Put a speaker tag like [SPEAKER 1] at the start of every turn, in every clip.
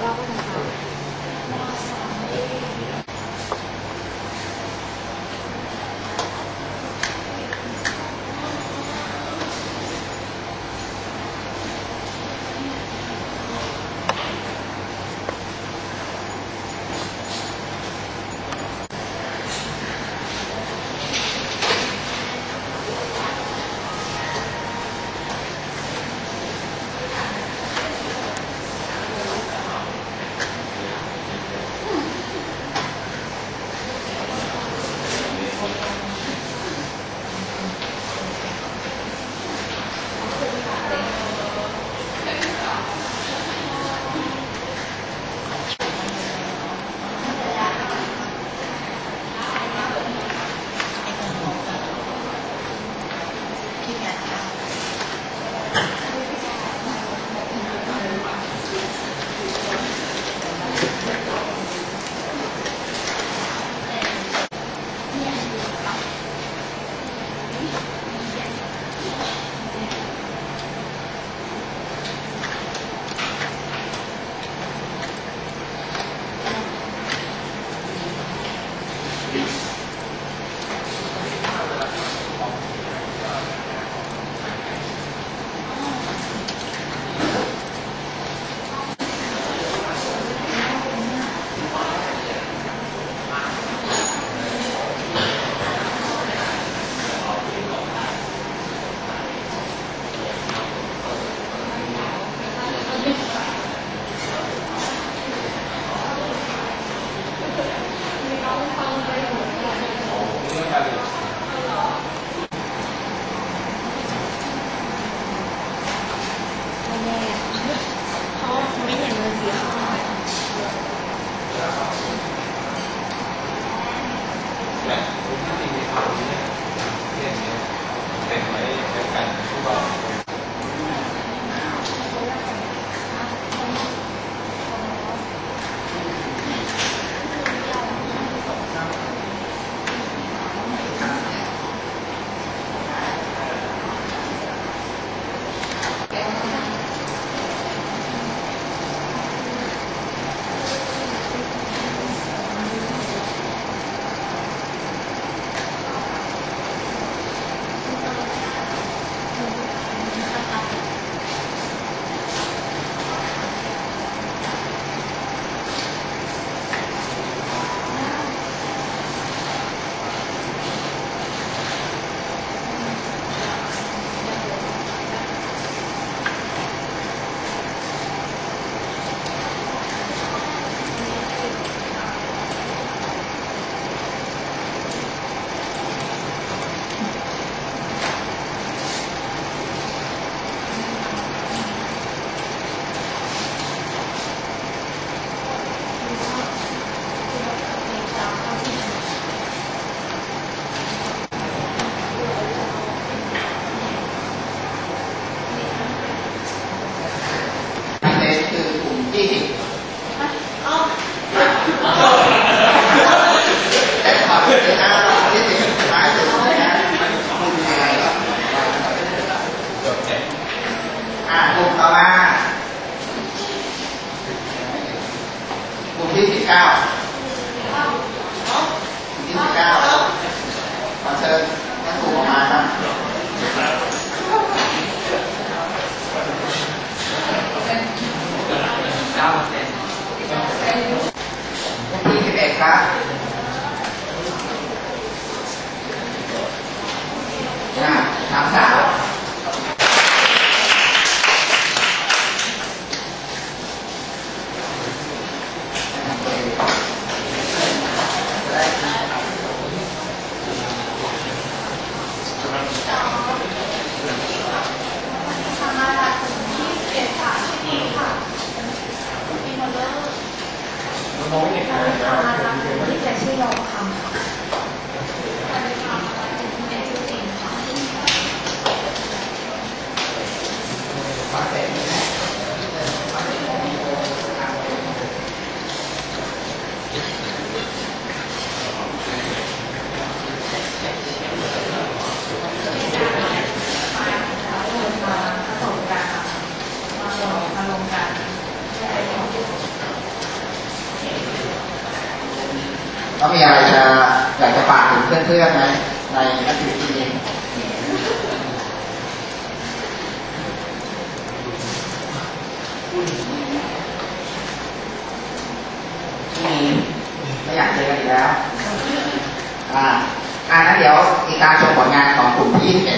[SPEAKER 1] คก็มีอะไรจะอยากจะฝากถึงเพื่อนๆไหมในนักศึกษานี้ไม่อยากเจอกันอีกแล้วงั้นเดี๋ยวมีการโชว์ผลงานของกลุ่มที่21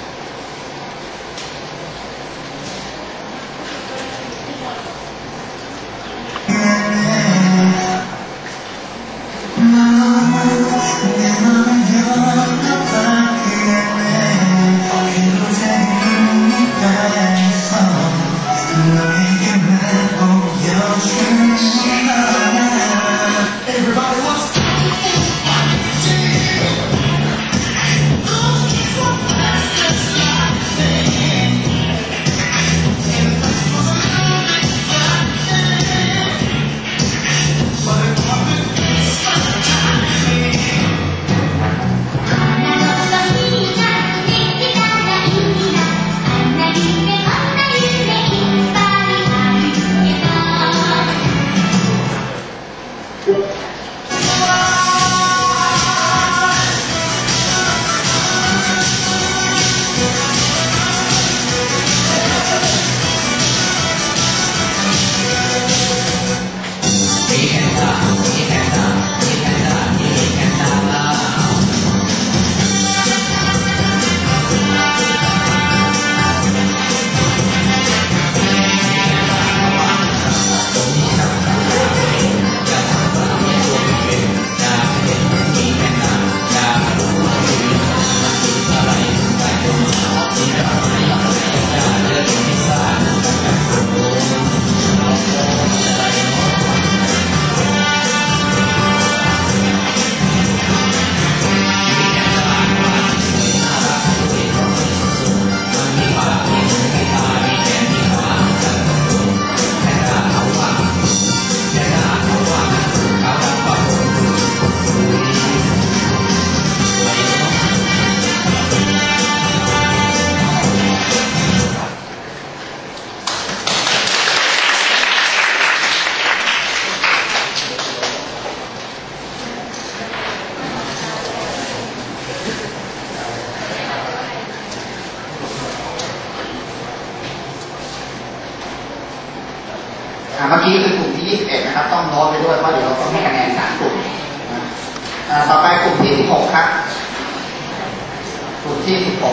[SPEAKER 1] เมื่อกี้คือกลุ่มที่21นะครับต้องโน้ตไปด้วยเพราะเดี๋ยวเราต้องให้คะแนน3กลุ่มต่อไปกลุ่มที่16ครับกลุ่มที่16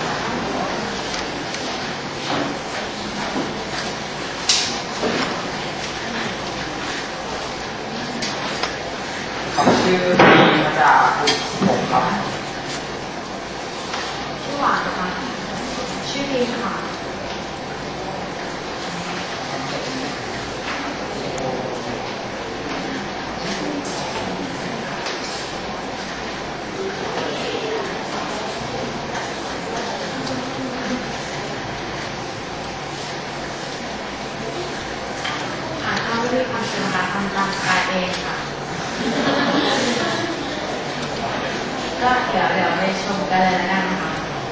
[SPEAKER 1] เขาชื่อมาจากกลุ่ม16ครับ
[SPEAKER 2] ชื่อหวานค่ะชื่อดีค่ะด้วยความจริงค่ะทำตามสไตล์เองค่ะก็เดี๋ยวไปชมกันเลยแล้วกันนะคะ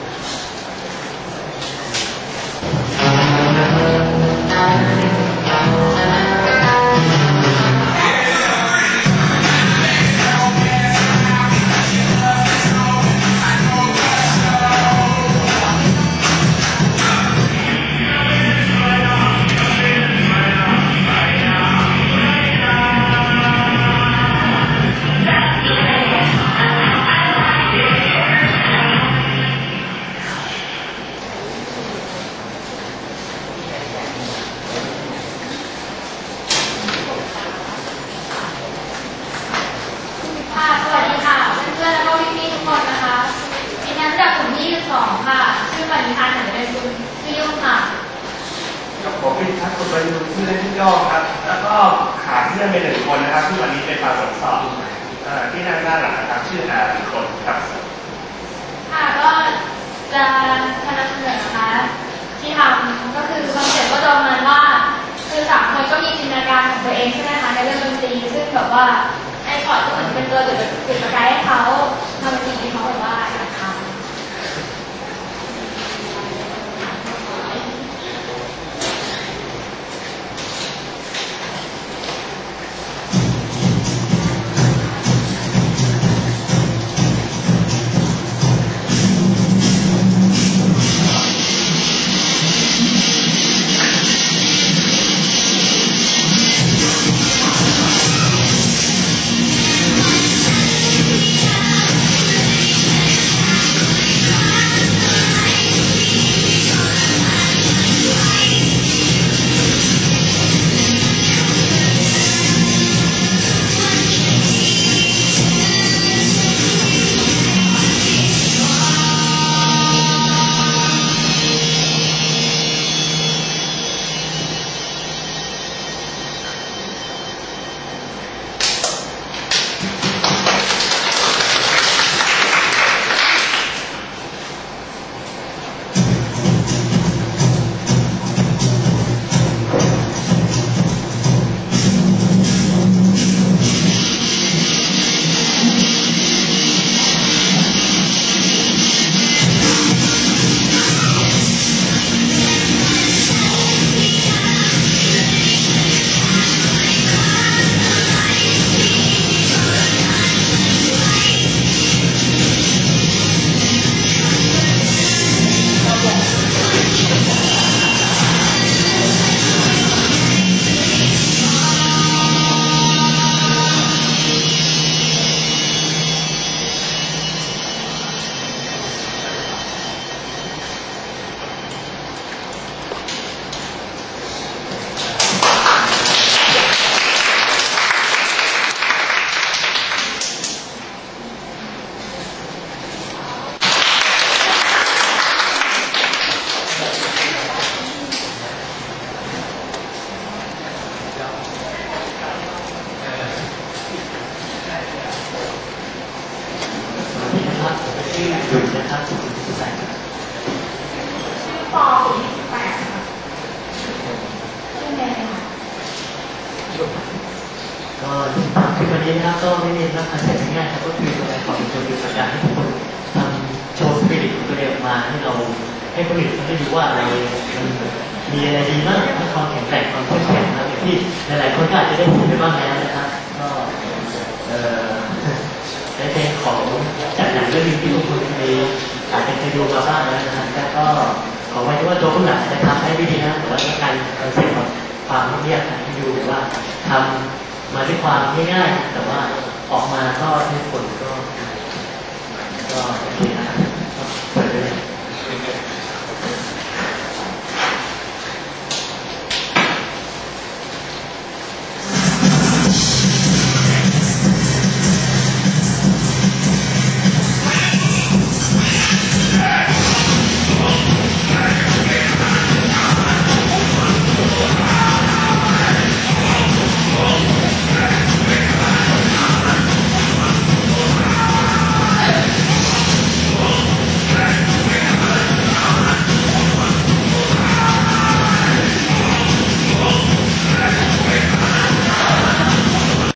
[SPEAKER 3] ผมเป็นทัศน์คนประยุทธ์ชื่อเล่นชื่อย่อครับแล้วก็ขาดเพื่อนไป1 คนนะครับที่วันนี้เป็นมาตรวจสอบที่หน้าหลังนะครับชื่อ1 คนครับ
[SPEAKER 2] ค่ะก็จะนำเสนอนะคะที่ทำก็คือคอนเซ็ปต์ก็ตรงนั้นว่าคือ3 คนก็มีจินตนาการของตัวเองใช่ไหมคะในเรื่องดนตรีซึ่งแบบว่าไอ้พอร์ตก็เหมือนเป็นตัวจุดประกายให้เขาทำสิ่งที่เขาแบบว่าอยากทำ
[SPEAKER 4] เก็คือวันนี้นะครับก็ไม่มีนักการแสดงง่ายๆครับก็คือตัวของตัวเองประกาศให้ทุกคนทำโชว์สปิริตของตัวเองออกมาให้เราให้คนอื่นเขาได้ดูว่าเรามันมีอะไรดีบ้างมีความแข็งแกร่งความเข้มแข็งนะอย่างที่หลายๆคนก็อาจจะได้พูดไปบ้างแล้วนะครับก็ในเพลงของจากหนังเรื่องที่ทุกคนอาจจะเคยดูมาบ้างแล้วนะครับแต่ก็ขอไว้ที่ว่าตัวผู้หลักจะทำให้ไม่ดีนะแต่ว่าการคอนเซ็ปต์ของความเรียบให้ดูว่าทำมาด้วยความง่ายๆแต่ว่าออกมาก็ให้ผลก็โอเคนะครับเปิดเลย